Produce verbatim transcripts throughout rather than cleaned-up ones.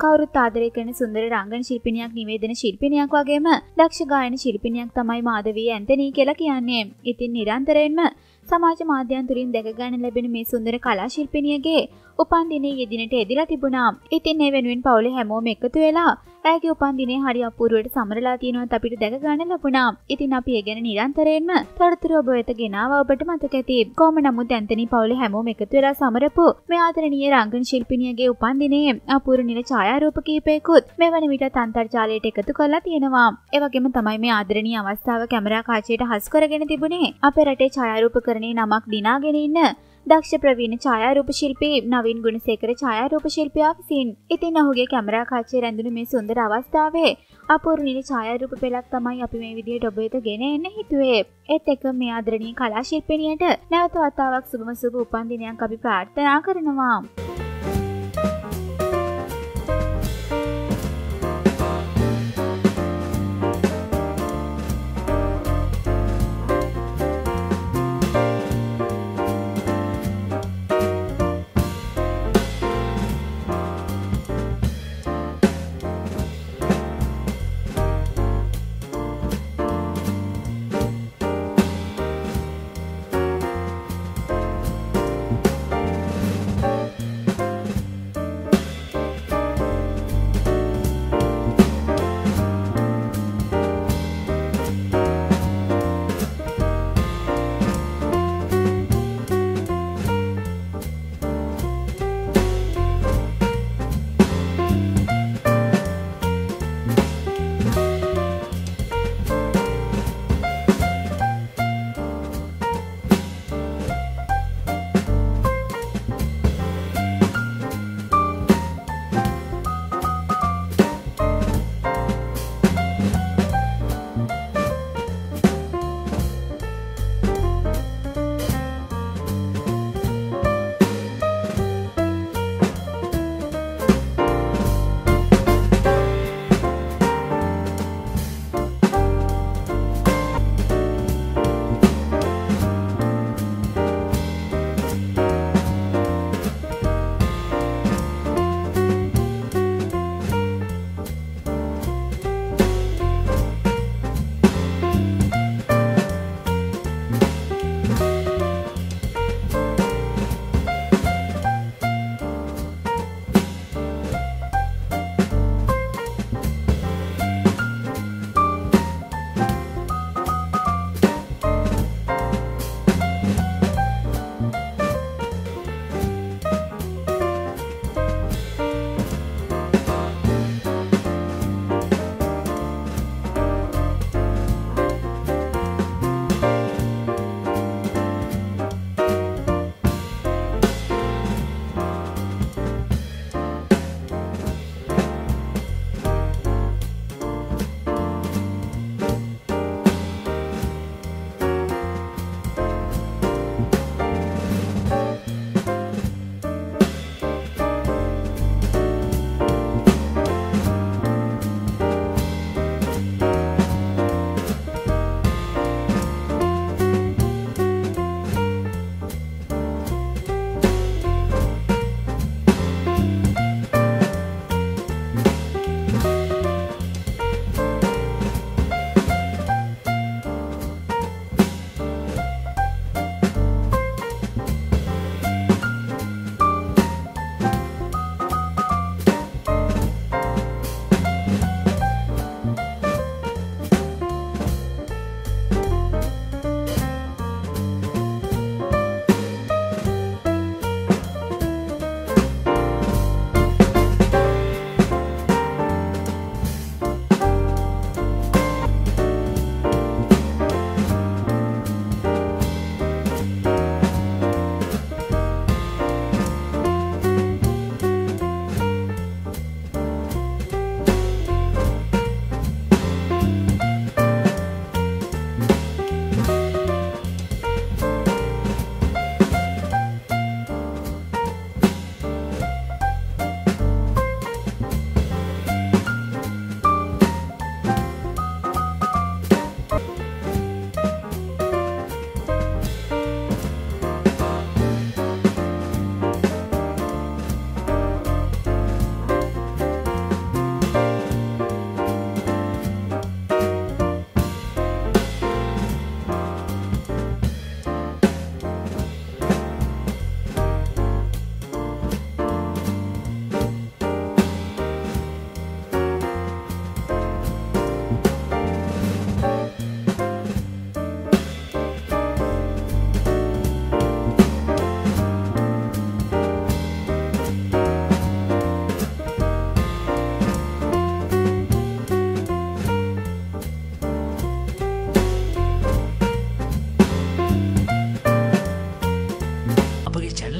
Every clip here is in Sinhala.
කවුරුත් ආදරය කරන සුන්දර රංගන ශිල්පිනියක්, නිවේදන ශිල්පිනියක් වගේම දක්ෂ ගායන ශිල්පිනියක් තමයි මාධවී ඇන්තනී කියලා කියන්නේ. ඉතින් නිරන්තරයෙන්ම සමාජ මාධ්‍යයන් තුලින් දැක ගන්න ලැබෙන මේ සුන්දර කලා ශිල්පිනියගේ උපන්දිනයේ යෙදිනට එදිලා තිබුණා. ඉතින් ඒ වෙනුවෙන් පවුලේ හැමෝම එකතු වෙලා ඇයගේ උපන්දිනය හරි අපූර්වවට සමරලා තියෙනවත් අපිට දැක ගන්න ලැබුණා. ඉතින් අපි ඒ ගැන නිරන්තරයෙන්ම තොරතුරු ඔබ වෙත ගෙනාවා ඔබට මතක ඇති. කොහොම නමුත් ඇන්තනී පවුලේ හැමෝම එකතු වෙලා සමරපු මේ ආදරණීය රංගන ශිල්පිනියගේ උපන්දිනයේ අපූර්ව නිල ඡායාරූප කීපයකුත් මේ වන විටත් අන්තර්ජාලයට එකතු කරලා තියෙනවා. ඒ වගේම තමයි මේ ආදරණීය අවස්ථාව කැමරා කාචයට හසු කරගෙන තිබුණේ අපේ රටේ ඡායාරූපකරණයේ නමක් දිනාගෙන ඉන්න දක්ෂ ප්‍රවීණ ඡායාරූප ශිල්පී නවීන් ගුණසේකර ඡායාරූප ශිල්පියා විසින්. ඉතින් ඔහුගේ කැමරා කාචයේ රැඳුණු මේ සුන්දර අවස්ථාවේ අපූර්ව නිල ඡායාරූප පෙළක් තමයි අපි මේ විදිහට ඔබ වෙත ගෙන එන්න හිතුවේ. ඒත් එක්ක මේ ආදරණීය කලා ශිල්පිනියට නැවත වතාවක් සුබම සුබ උපන්දිනයක් අපි ප්‍රාර්ථනා කරනවා.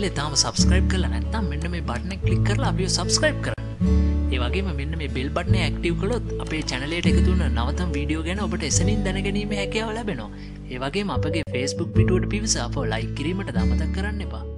channel එක තාම subscribe කරලා නැත්නම් මෙන්න මේ button එක click කරලා අපිව subscribe කරන්න. ඒ වගේම මෙන්න මේ bell button එක active කළොත් අපේ channel එකට එකතු වෙන නවතම වීඩියෝ ගැන ඔබට එසනින් දැනගැනීමේ හැකියාව ලැබෙනවා. ඒ වගේම අපගේ Facebook පිටුවට පිවිස අපව like කිරීමට අමතක කරන්න එපා.